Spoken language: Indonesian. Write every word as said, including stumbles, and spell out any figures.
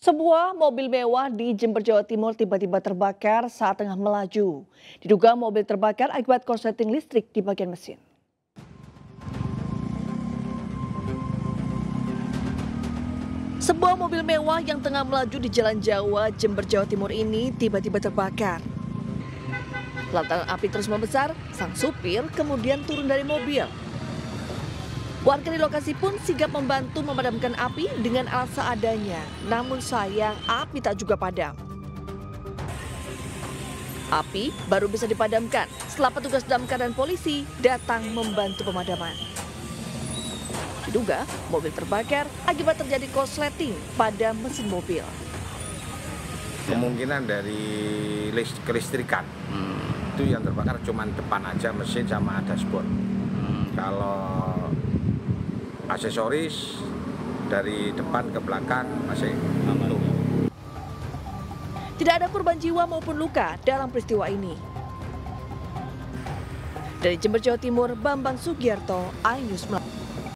Sebuah mobil mewah di Jember, Jawa Timur tiba-tiba terbakar saat tengah melaju. Diduga mobil terbakar akibat korsleting listrik di bagian mesin. Sebuah mobil mewah yang tengah melaju di Jalan Jawa, Jember, Jawa Timur ini tiba-tiba terbakar. Lantaran api terus membesar, sang supir kemudian turun dari mobil. Warga di lokasi pun sigap membantu memadamkan api dengan alat seadanya. Namun sayang, api tak juga padam. Api baru bisa dipadamkan setelah petugas damkar dan polisi datang membantu pemadaman. Diduga mobil terbakar akibat terjadi korsleting pada mesin mobil. Kemungkinan dari list kelistrikan. Hmm. Itu yang terbakar cuma depan aja mesin sama dashboard. Hmm. Kalau aksesoris dari depan ke belakang masih utuh. Tidak ada korban jiwa maupun luka dalam peristiwa ini. Dari Jember, Jawa Timur, Bambang Sugiarto, iNews.